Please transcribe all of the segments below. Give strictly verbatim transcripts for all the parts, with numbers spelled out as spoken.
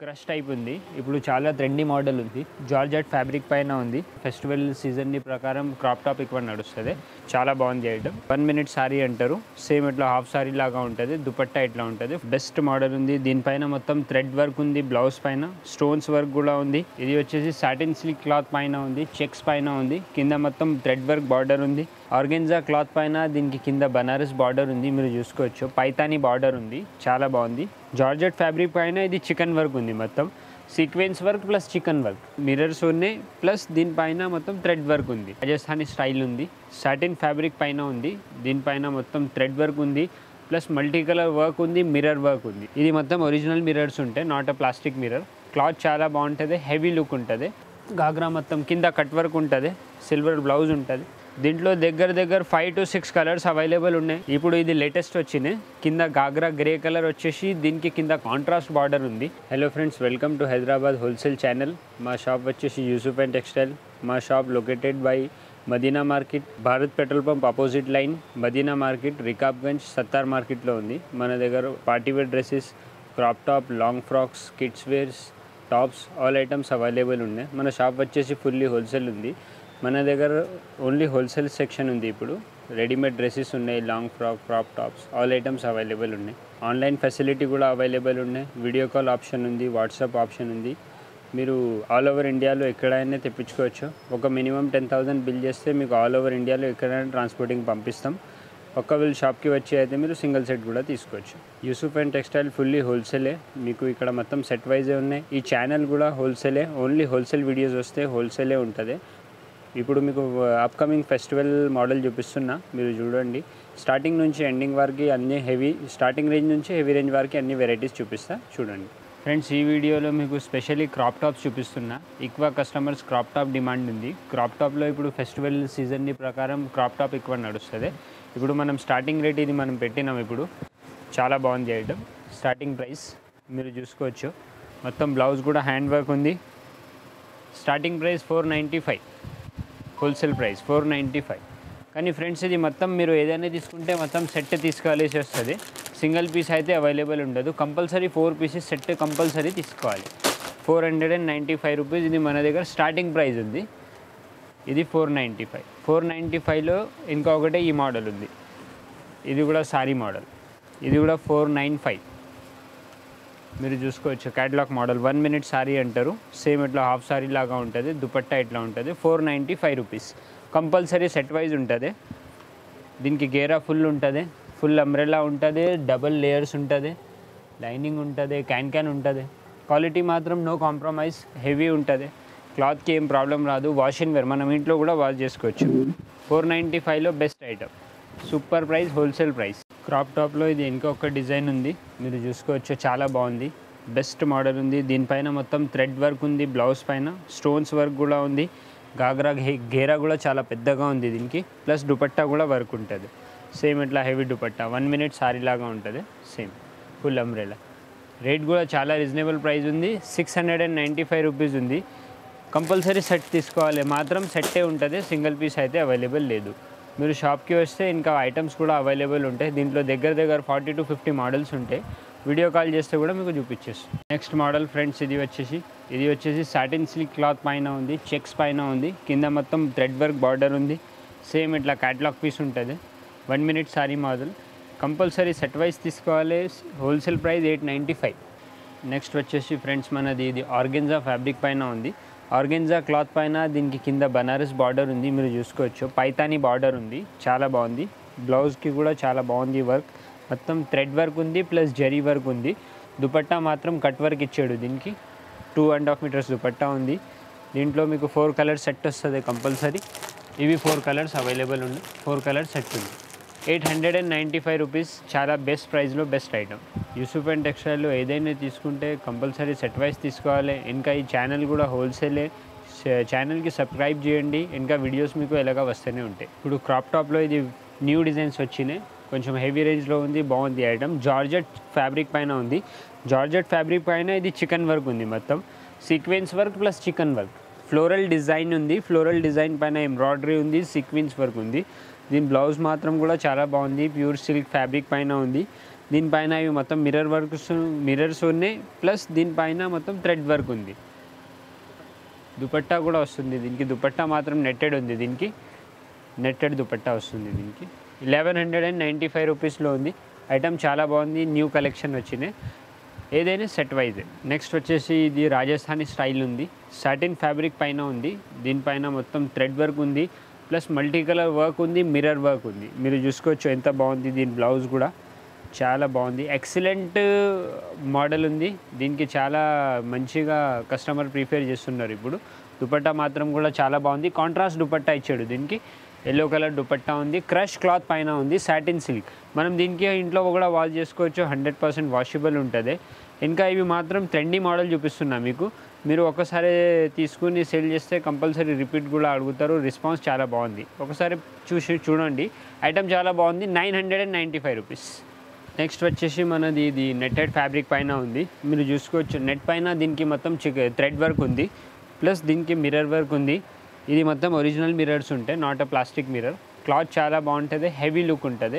Crush type ఉంది. ఇప్పుడు చాలా ట్రెండీ మోడల్ ఉంది. జార్జెట్ ఫ్యాబ్రిక్ పైన ఉంది. ఫెస్టివల్ సీజన్ ప్రకారం క్రాప్ టాప్ ఎక్కువ నడుస్తుంది. చాలా బాగుంది ఐటమ్. వన్ మినిట్ సారీ అంటారు. సేమ్ ఇట్లా హాఫ్ సారీ లాగా ఉంటుంది. దుపట్టా ఇట్లా ఉంటుంది. బెస్ట్ మోడల్ ఉంది. దీనిపైన మొత్తం థ్రెడ్ వర్క్ ఉంది. బ్లౌజ్ పైన స్టోన్స్ వర్క్ కూడా ఉంది. ఇది వచ్చేసి సాటిన్ సిల్క్ క్లాత్ పైన ఉంది. చెక్స్ పైన ఉంది. కింద మొత్తం థ్రెడ్ వర్క్ బార్డర్ ఉంది. ఆర్గెన్జా క్లాత్ పైన దీనికి కింద బనారస్ బార్డర్ ఉంది. మీరు చూసుకోవచ్చు. పైతానీ బార్డర్ ఉంది. చాలా బాగుంది. జార్జెట్ ఫ్యాబ్రిక్ పైన ఇది చికెన్ వర్క్ ఉంది. మొత్తం sequence work plus chikan work, mirrors ఉన్నాయి. ప్లస్ దీనిపైన మొత్తం థ్రెడ్ వర్క్ ఉంది. రాజస్థానీ స్టైల్ ఉంది. సాటిన్ ఫ్యాబ్రిక్ పైన ఉంది. దీనిపైన మొత్తం థ్రెడ్ వర్క్ ఉంది. ప్లస్ మల్టీ కలర్ వర్క్ ఉంది. మిర్రర్ వర్క్ ఉంది. ఇది మొత్తం ఒరిజినల్ మిర్రర్స్ ఉంటాయి, not a plastic mirror. Cloth చాలా బాగుంటుంది. హెవీ లుక్ ఉంటుంది. గాగ్రా మొత్తం కింద కట్ వర్క్ ఉంటుంది. సిల్వర్ బ్లౌజ్ ఉంటుంది. దీంట్లో దగ్గర దగ్గర five to six colours available ఉన్నాయి. ఇప్పుడు ఇది లేటెస్ట్ వచ్చినాయి. కింద గాగ్రా గ్రే కలర్ వచ్చేసి దీనికి కింద కాంట్రాస్ట్ బార్డర్ ఉంది. Hello friends, welcome to Hyderabad wholesale channel. మా షాప్ వచ్చేసి యూసుఫ్ అండ్ టెక్స్టైల్. మా shop located by Madina market, Bharat petrol pump opposite line, Madina market, Rikabganj, Sattar మార్కెట్లో ఉంది. మన దగ్గర partywear dresses, crop top, long frocks, kids wears, tops, all items available ఉన్నాయి. మన షాప్ వచ్చేసి ఫుల్లీ హోల్సేల్ ఉంది. మన దగ్గర ఓన్లీ హోల్సేల్ సెక్షన్ ఉంది. ఇప్పుడు రెడీమేడ్ డ్రెస్సెస్ ఉన్నాయి, long frock, crop tops, all items available ఉన్నాయి. ఆన్లైన్ ఫెసిలిటీ కూడా అవైలబుల్ ఉన్నాయి. వీడియో కాల్ ఆప్షన్ ఉంది. వాట్సాప్ ఆప్షన్ ఉంది. మీరు ఆల్ ఓవర్ ఇండియాలో ఎక్కడైనా తెప్పించుకోవచ్చు. ఒక మినిమం టెన్ థౌసండ్ బిల్ చేస్తే మీకు ఆల్ ఓవర్ ఇండియాలో ఎక్కడైనా ట్రాన్స్పోర్టింగ్ పంపిస్తాం. ఒక్కవేళ షాప్కి వచ్చి అయితే మీరు సింగిల్ సెట్ కూడా తీసుకోవచ్చు. యూసుఫ్ అండ్ టెక్స్టైల్ ఫుల్లీ హోల్సేలే. మీకు ఇక్కడ మొత్తం సెట్ వైజే ఉన్నాయి. ఈ ఛానల్ కూడా హోల్సేలే. ఓన్లీ హోల్సేల్ వీడియోస్ వస్తే హోల్సేలే ఉంటుంది. ఇప్పుడు మీకు అప్కమింగ్ ఫెస్టివల్ మోడల్ చూపిస్తున్నా, మీరు చూడండి. స్టార్టింగ్ నుంచి ఎండింగ్ వరకు అన్ని హెవీ, స్టార్టింగ్ రేంజ్ నుంచి హెవీ రేంజ్ వరకు అన్ని వెరైటీస్ చూపిస్తా, చూడండి. ఫ్రెండ్స్, ఈ వీడియోలో మీకు స్పెషల్లీ క్రాప్ టాప్స్ చూపిస్తున్నా. ఎక్కువ కస్టమర్స్ క్రాప్ టాప్ డిమాండ్ ఉంది. క్రాప్ టాప్లో ఇప్పుడు ఫెస్టివల్ సీజన్ ప్రకారం క్రాప్ టాప్ ఎక్కువ నడుస్తుంది. ఇప్పుడు మనం స్టార్టింగ్ రేట్ ఇది మనం పెట్టినాం. ఇప్పుడు చాలా బాగుంది ఐటమ్. స్టార్టింగ్ ప్రైస్ మీరు చూసుకోవచ్చు. మొత్తం బ్లౌజ్ కూడా హ్యాండ్ వర్క్ ఉంది. Starting price four ninety five wholesale price four ninety five. కానీ ఫ్రెండ్స్, ఇది మొత్తం మీరు ఏదైనా తీసుకుంటే మొత్తం సెట్ తీసుకోవాల్సి వస్తుంది. సింగిల్ పీస్ అయితే అవైలబుల్ ఉండదు. Compulsory four pieces set compulsory తీసుకోవాలి. Four hundred and ninety five rupees ఇది మన దగ్గర స్టార్టింగ్ ప్రైస్ ఉంది. ఇది four ninety five four ninety ఫైవ్లో ఇంకొకటే ఈ మోడల్ ఉంది. ఇది కూడా సారీ మోడల్. ఇది కూడా ఫోర్ నైన్ ఫైవ్ మీరు చూసుకోవచ్చు. Catalogue model. One minute sari అంటారు. సేమ్ ఇట్లా హాఫ్ సారీ లాగా ఉంటుంది. దుపట్టా ఇట్లా ఉంటుంది. Four ninety five rupees compulsory set wise ఉంటుంది. దీనికి గేరా ఫుల్ ఉంటుంది. ఫుల్ అంబ్రెల్లా ఉంటుంది. డబల్ లేయర్స్ ఉంటుంది. లైనింగ్ ఉంటుంది. క్యాన్ క్యాన్ ఉంటుంది. క్వాలిటీ మాత్రం నో కాంప్రమైజ్. హెవీ ఉంటుంది. క్లాత్కి ఏం ప్రాబ్లం రాదు. వాష్ అండ్ వేర్ మనం ఇంట్లో కూడా వాష్ చేసుకోవచ్చు. ఫోర్ నైంటీ ఫైవ్లో best item. Super price, wholesale price. Crop టాప్లో ఇది ఇంకొక డిజైన్ ఉంది. మీరు చూసుకోవచ్చు. చాలా బాగుంది. బెస్ట్ మోడల్ ఉంది. దీనిపైన మొత్తం థ్రెడ్ వర్క్ ఉంది. బ్లౌజ్ పైన స్టోన్స్ వర్క్ కూడా ఉంది. గాగ్రా గేరా కూడా చాలా పెద్దగా ఉంది దీనికి. ప్లస్ దుపట్టా కూడా వర్క్ ఉంటుంది. సేమ్ ఇట్లా heavy dupatta. One minute sari లాగా ఉంటుంది. Same full umbrella. రేట్ కూడా చాలా రీజనబుల్ ప్రైస్ ఉంది. Six hundred and ninety five rupees ఉంది. కంపల్సరీ సెట్ తీసుకోవాలి. మాత్రం సెట్టే ఉంటుంది. సింగిల్ పీస్ అయితే అవైలబుల్ లేదు. మీరు షాప్కి వస్తే ఇంకా ఐటమ్స్ కూడా అవైలబుల్ ఉంటాయి. దీంట్లో దగ్గర దగ్గర ఫార్టీ టు ఫిఫ్టీ మోడల్స్ ఉంటాయి. వీడియో కాల్ చేస్తే కూడా మీకు చూపించేస్తాం. నెక్స్ట్ మోడల్ ఫ్రెండ్స్, ఇది వచ్చేసి ఇది వచ్చేసి సాటిన్ సిల్క్ క్లాత్ పైన ఉంది. చెక్స్ పైన ఉంది. కింద మొత్తం థ్రెడ్ వర్క్ బార్డర్ ఉంది. సేమ్ ఇట్లా క్యాటలాగ్ పీస్ ఉంటుంది. One minute sari model. Compulsory set wise తీసుకోవాలి. Wholesale price eight ninety five. Next వచ్చేసి ఫ్రెండ్స్, మనది ఇది ఆర్గెన్జా ఫ్యాబ్రిక్ పైన ఉంది. ఆర్గెన్జా క్లాత్ పైన దీనికి కింద బనారస్ బార్డర్ ఉంది. మీరు చూసుకోవచ్చు. పైతానీ బార్డర్ ఉంది. చాలా బాగుంది. బ్లౌజ్కి కూడా చాలా బాగుంది వర్క్. మొత్తం థ్రెడ్ వర్క్ ఉంది. ప్లస్ జరీ వర్క్ ఉంది. దుపట్టా మాత్రం కట్ వర్క్ ఇచ్చాడు. దీనికి two and half meters dupatta ఉంది. దీంట్లో మీకు ఫోర్ కలర్స్ సెట్ వస్తుంది కంపల్సరీ. ఇవి ఫోర్ కలర్స్ అవైలబుల్ ఉంది. ఫోర్ కలర్స్ సెట్ ఉంది. Eight hundred and ninety five rupees. చాలా బెస్ట్ ప్రైస్లో బెస్ట్ ఐటమ్. యూసుఫ్ అండ్ టెక్స్టైల్లో ఏదైనా తీసుకుంటే కంపల్సరీ సెట్ వైజ్ తీసుకోవాలి. ఇంకా ఈ ఛానల్ కూడా హోల్సేలే. ఛానల్కి సబ్స్క్రైబ్ చేయండి. ఇంకా వీడియోస్ మీకు ఎలాగా వస్తూనే ఉంటాయి. ఇప్పుడు క్రాప్ టాప్లో ఇది న్యూ డిజైన్స్ వచ్చినాయి. కొంచెం హెవీ రేంజ్లో ఉంది. బాగుంది ఐటమ్. జార్జెట్ ఫ్యాబ్రిక్ పైన ఉంది. జార్జెట్ ఫ్యాబ్రిక్ పైన ఇది చికెన్ వర్క్ ఉంది. మొత్తం sequence work plus chikan work. Floral design ఉంది. ఫ్లోరల్ డిజైన్ పైన ఎంబ్రాయిడరీ ఉంది. సీక్వెన్స్ వర్క్ ఉంది. దీని బ్లౌజ్ మాత్రం కూడా చాలా బాగుంది. ప్యూర్ సిల్క్ ఫ్యాబ్రిక్ పైన ఉంది. దీనిపైన ఇవి మొత్తం మిర్రర్ వర్క్స్ మిర్రర్స్ ఉన్నాయి, ప్లస్ దీనిపైన మొత్తం థ్రెడ్ వర్క్ ఉంది. దుపట్టా కూడా వస్తుంది దీనికి. దుపట్టా మాత్రం నెట్టెడ్ ఉంది, దీనికి నెట్టెడ్ దుపట్టా వస్తుంది దీనికి. Eleven hundred and ninety five రూపీస్లో ఉంది. ఐటమ్ చాలా బాగుంది, న్యూ కలెక్షన్ వచ్చినాయి, ఏదైనా సెట్ వైజ్. నెక్స్ట్ వచ్చేసి ఇది రాజస్థానీ స్టైల్ ఉంది, సాటిన్ ఫ్యాబ్రిక్ పైన ఉంది. దీనిపైన మొత్తం థ్రెడ్ వర్క్ ఉంది, ప్లస్ మల్టీ కలర్ వర్క్ ఉంది, మిర్రర్ వర్క్ ఉంది. మీరు చూసుకోవచ్చు ఎంత బాగుంది. దీని బ్లౌజ్ కూడా చాలా బాగుంది, ఎక్సలెంట్ మోడల్ ఉంది. దీనికి చాలా మంచిగా కస్టమర్ ప్రిఫర్ చేస్తున్నారు ఇప్పుడు. దుపట్టా మాత్రం కూడా చాలా బాగుంది, కాంట్రాస్ట్ దుపట్టా ఇచ్చాడు దీనికి. ఎల్లో కలర్ దుపట్టా ఉంది, క్రష్ క్లాత్ పైన ఉంది, సాటిన్ సిల్క్. మనం దీనికి ఇంట్లో కూడా వాష్ చేసుకోవచ్చు, హండ్రెడ్ పర్సెంట్ వాషబుల్ ఉంటుంది. ఇంకా ఇవి మాత్రం ట్రెండీ మోడల్ చూపిస్తున్నా మీకు. మీరు ఒకసారి తీసుకుని సేల్ చేస్తే కంపల్సరీ రిపీట్ కూడా అడుగుతారు. రెస్పాన్స్ చాలా బాగుంది, ఒకసారి చూసి చూడండి. ఐటమ్ చాలా బాగుంది, nine hundred and ninety five rupees. Next వచ్చేసి మనది ఇది నెట్టెడ్ ఫ్యాబ్రిక్ పైన ఉంది. మీరు చూసుకోవచ్చు నెట్ పైన దీనికి మొత్తం చిక్ థ్రెడ్ వర్క్ ఉంది, ప్లస్ దీనికి మిర్రర్ వర్క్ ఉంది. ఇది మొత్తం ఒరిజినల్ మిర్రర్స్ ఉంటాయి, not a plastic mirror. Cloth చాలా బాగుంటుంది, హెవీ లుక్ ఉంటుంది.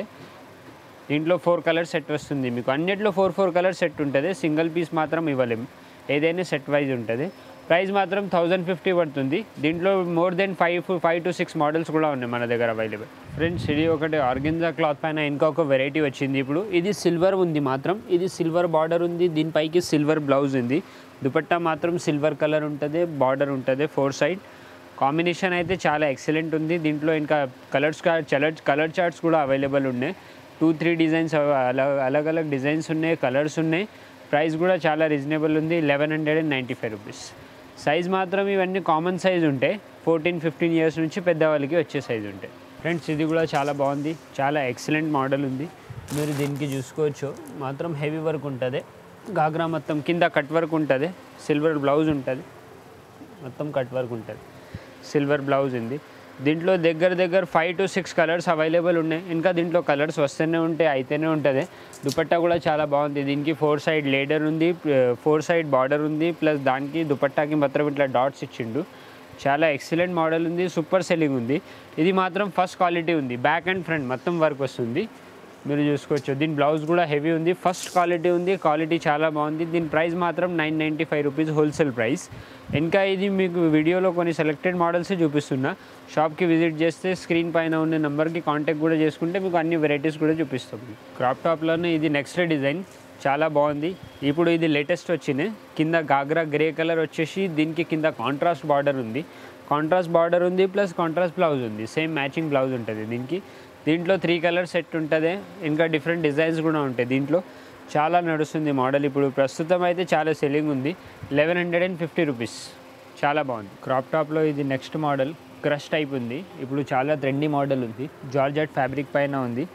దీంట్లో ఫోర్ కలర్ సెట్ వస్తుంది మీకు. అన్నిట్లో ఫోర్ ఫోర్ కలర్ సెట్ ఉంటుంది, సింగిల్ పీస్ మాత్రం ఇవ్వలేము, ఏదైనా సెట్ వైజ్ ఉంటుంది. ప్రైస్ మాత్రం థౌజండ్ ఫిఫ్టీ పడుతుంది. దీంట్లో more than five five to six models కూడా ఉన్నాయి మన దగ్గర అవైలబుల్. ఫ్రెండ్స్ ఇది ఒకటి ఆర్గెన్జా క్లాత్ పైన ఇంకొక వెరైటీ వచ్చింది ఇప్పుడు. ఇది సిల్వర్ ఉంది మాత్రం, ఇది సిల్వర్ బార్డర్ ఉంది, దీనిపైకి సిల్వర్ బ్లౌజ్ ఉంది. దుపట్టా మాత్రం సిల్వర్ కలర్ ఉంటుంది, బార్డర్ ఉంటుంది ఫోర్ సైడ్. కాంబినేషన్ అయితే చాలా ఎక్సలెంట్ ఉంది. దీంట్లో ఇంకా కలర్స్ కలర్ కలర్ చార్ట్స్ కూడా అవైలబుల్ ఉన్నాయి. టూ త్రీ డిజైన్స్ అలగ్ అలగ్ అలగ్ డిజైన్స్ ఉన్నాయి, కలర్స్ ఉన్నాయి. ప్రైస్ కూడా చాలా రీజనబుల్ ఉంది, eleven hundred and ninety five rupees. Size మాత్రం ఇవన్నీ కామన్ సైజ్ ఉంటాయి, ఫోర్టీన్ ఫిఫ్టీన్ ఇయర్స్ నుంచి పెద్దవాళ్ళకి వచ్చే సైజ్ ఉంటాయి. ఫ్రెండ్స్ ఇది కూడా చాలా బాగుంది, చాలా ఎక్సలెంట్ మోడల్ ఉంది. మీరు దీనికి చూసుకోవచ్చు, మాత్రం హెవీ వర్క్ ఉంటుంది. గాగ్రా మొత్తం కింద కట్ వర్క్ ఉంటుంది, సిల్వర్ బ్లౌజ్ ఉంటుంది, మొత్తం కట్ వర్క్ ఉంటుంది, సిల్వర్ బ్లౌజ్ ఉంది. దీంట్లో దగ్గర దగ్గర five to six colours available ఉన్నాయి. ఇంకా దీంట్లో కలర్స్ వస్తూనే ఉంటాయి, అయితేనే ఉంటుంది. దుపట్టా కూడా చాలా బాగుంది. దీనికి ఫోర్ సైడ్ లేడర్ ఉంది, ఫోర్ సైడ్ బార్డర్ ఉంది, ప్లస్ దానికి దుపట్టాకి మాత్రం ఇట్లా డాట్స్ ఇచ్చిండు. చాలా ఎక్సలెంట్ మోడల్ ఉంది, సూపర్ సెల్లింగ్ ఉంది. ఇది మాత్రం ఫస్ట్ క్వాలిటీ ఉంది, బ్యాక్ అండ్ ఫ్రంట్ మొత్తం వర్క్ వస్తుంది. మీరు చూసుకోవచ్చు. దీని బ్లౌజ్ కూడా హెవీ ఉంది, ఫస్ట్ క్వాలిటీ ఉంది, క్వాలిటీ చాలా బాగుంది. దీని ప్రైస్ మాత్రం nine ninety five rupees wholesale price. ఇంకా ఇది మీకు వీడియోలో కొన్ని సెలెక్టెడ్ మోడల్స్ చూపిస్తున్నా. షాప్కి విజిట్ చేస్తే స్క్రీన్ పైన ఉన్న నెంబర్కి కాంటాక్ట్ కూడా చేసుకుంటే మీకు అన్ని వెరైటీస్ కూడా చూపిస్తాం. క్రాప్ టాప్లోనే ఇది నెక్స్ట్ డిజైన్ చాలా బాగుంది. ఇప్పుడు ఇది లేటెస్ట్ వచ్చినాయి. కింద గాగ్రా గ్రే కలర్ వచ్చేసి దీనికి కింద కాంట్రాస్ట్ బార్డర్ ఉంది, కాంట్రాస్ట్ బార్డర్ ఉంది, ప్లస్ కాంట్రాస్ట్ బ్లౌజ్ ఉంది, సేమ్ మ్యాచింగ్ బ్లౌజ్ ఉంటుంది దీనికి. దీంట్లో త్రీ కలర్ సెట్ ఉంటుంది, ఇంకా డిఫరెంట్ డిజైన్స్ కూడా ఉంటాయి. దీంట్లో చాలా నడుస్తుంది మోడల్ ఇప్పుడు ప్రస్తుతం అయితే చాలా సెల్లింగ్ ఉంది. Eleven hundred and fifty rupees, చాలా బాగుంది. క్రాప్ టాప్లో ఇది నెక్స్ట్ మోడల్ క్రష్ టైప్ ఉంది. ఇప్పుడు చాలా ట్రెండీ మోడల్ ఉంది, జార్జెట్ ఫ్యాబ్రిక్ పైన ఉంది.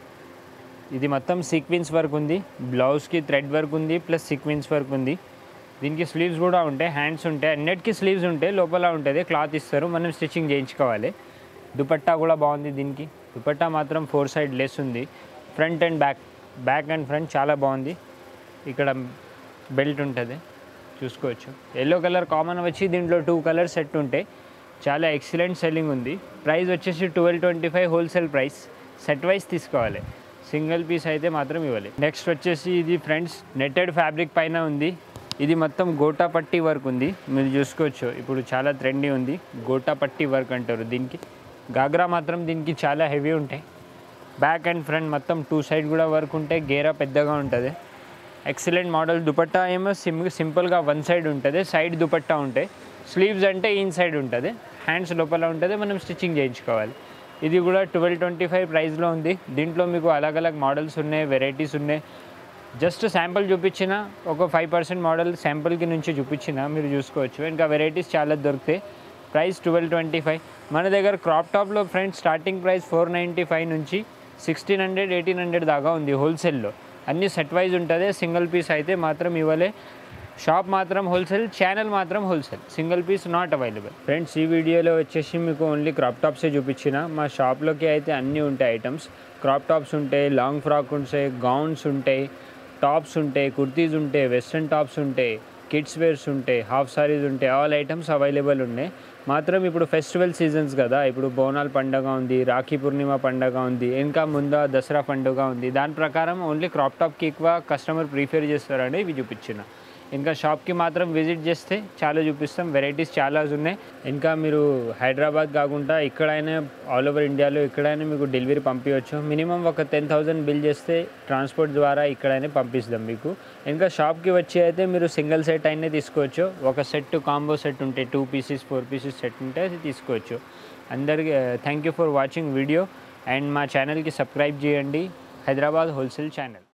ఇది మొత్తం సీక్వెన్స్ వర్క్ ఉంది, బ్లౌజ్కి థ్రెడ్ వర్క్ ఉంది, ప్లస్ సీక్వెన్స్ వర్క్ ఉంది. దీనికి స్లీవ్స్ కూడా ఉంటాయి, హ్యాండ్స్ ఉంటాయి, అన్నిటికీ స్లీవ్స్ ఉంటాయి. లోపల ఉంటుంది, క్లాత్ ఇస్తారు, మనం స్టిచ్చింగ్ చేయించుకోవాలి. దుపట్టా కూడా బాగుంది. దీనికి దుపట్టా మాత్రం ఫోర్ సైడ్ లెస్ ఉంది, front and back back and front చాలా బాగుంది. ఇక్కడ బెల్ట్ ఉంటుంది, చూసుకోవచ్చు. ఎల్లో కలర్ కామన్ వచ్చి దీంట్లో టూ కలర్ సెట్ ఉంటాయి. చాలా ఎక్సలెంట్ సెల్లింగ్ ఉంది. ప్రైస్ వచ్చేసి twelve twenty five wholesale price. Set wise తీసుకోవాలి, సింగిల్ పీస్ అయితే మాత్రం ఇవ్వాలి. నెక్స్ట్ వచ్చేసి ఇది ఫ్రెండ్స్ నెట్టెడ్ ఫ్యాబ్రిక్ పైన ఉంది. ఇది మొత్తం గోటా పట్టి వర్క్ ఉంది, మీరు చూసుకోవచ్చు. ఇప్పుడు చాలా ట్రెండీ ఉంది, గోటా పట్టి వర్క్ అంటారు దీనికి. గాగ్రా మాత్రం దీనికి చాలా హెవీ ఉంటాయి. బ్యాక్ అండ్ ఫ్రంట్ మొత్తం టూ సైడ్ కూడా వర్క్ ఉంటాయి, గేరా పెద్దగా ఉంటుంది. Excellent model. దుపట్టా ఏమో సిం సింపుల్గా వన్ సైడ్ ఉంటుంది, సైడ్ దుపట్టా ఉంటాయి. స్లీవ్స్ అంటే ఇన్ సైడ్ ఉంటుంది, హ్యాండ్స్ లోపల ఉంటుంది, మనం స్టిచ్చింగ్ చేయించుకోవాలి. ఇది కూడా ట్వెల్వ్ ట్వంటీ ఫైవ్ ప్రైస్లో ఉంది. దీంట్లో మీకు అలగ్ అలగ్ మోడల్స్ ఉన్నాయి, వెరైటీస్ ఉన్నాయి. జస్ట్ శాంపుల్ చూపించిన ఒక ఫైవ్ పర్సెంట్ మోడల్ శాంపుల్కి నుంచి చూపించిన మీరు చూసుకోవచ్చు. ఇంకా వెరైటీస్ చాలా దొరుకుతాయి. Price twelve twenty five. మన దగ్గర క్రాప్ టాప్లో friends starting price four ninety five నుంచి సిక్స్టీన్ హండ్రెడ్ ఎయిటీన్ హండ్రెడ్ దాకా ఉంది హోల్సేల్లో. అన్నీ సెట్ వైజ్ ఉంటుంది, సింగిల్ పీస్ అయితే మాత్రం ఇవ్వలే. షాప్ మాత్రం హోల్సేల్, ఛానల్ మాత్రం wholesale, single piece not available. Friends ఈ వీడియోలో వచ్చేసి మీకు ఓన్లీ క్రాప్ టాప్సే చూపించిన. మా షాప్లోకి అయితే అన్నీ ఉంటాయి ఐటమ్స్. క్రాప్ టాప్స్ ఉంటాయి, లాంగ్ ఫ్రాక్ ఉంటాయి, గౌన్స్ ఉంటాయి, టాప్స్ ఉంటాయి, కుర్తీస్ ఉంటాయి, వెస్ట్రన్ టాప్స్ ఉంటాయి, కిడ్స్ వేర్స్ ఉంటాయి, హాఫ్ సారీస్ ఉంటాయి, ఆల్ ఐటమ్స్ అవైలబుల్ ఉన్నాయి. మాత్రం ఇప్పుడు ఫెస్టివల్ సీజన్స్ కదా, ఇప్పుడు బోనాల పండుగ ఉంది, రాఖీ పూర్ణిమ పండుగ ఉంది, ఇంకా ముందు దసరా పండుగ ఉంది. దాని ప్రకారం ఓన్లీ క్రాప్ టాప్కి ఎక్కువ కస్టమర్ ప్రిఫర్ చేస్తారని ఇవి చూపించిన. ఇంకా షాప్కి మాత్రం విజిట్ చేస్తే చాలా చూపిస్తాం, వెరైటీస్ చాలా ఉన్నాయి. ఇంకా మీరు హైదరాబాద్ కాకుండా ఎక్కడైనా ఆల్ ఓవర్ ఇండియాలో ఎక్కడైనా మీకు డెలివరీ పంపించవచ్చు. మినిమం ఒక టెన్ థౌజండ్ బిల్ చేస్తే ట్రాన్స్పోర్ట్ ద్వారా ఎక్కడైనా పంపిస్తాం మీకు. ఇంకా షాప్కి వచ్చి అయితే మీరు సింగిల్ సెట్ అయినా తీసుకోవచ్చు. ఒక సెట్ కాంబో సెట్ ఉంటే two pieces four pieces set ఉంటే అది తీసుకోవచ్చు. అందరికీ thank you for watching video. And మా ఛానల్కి సబ్స్క్రైబ్ చేయండి, హైదరాబాద్ హోల్సేల్ ఛానల్.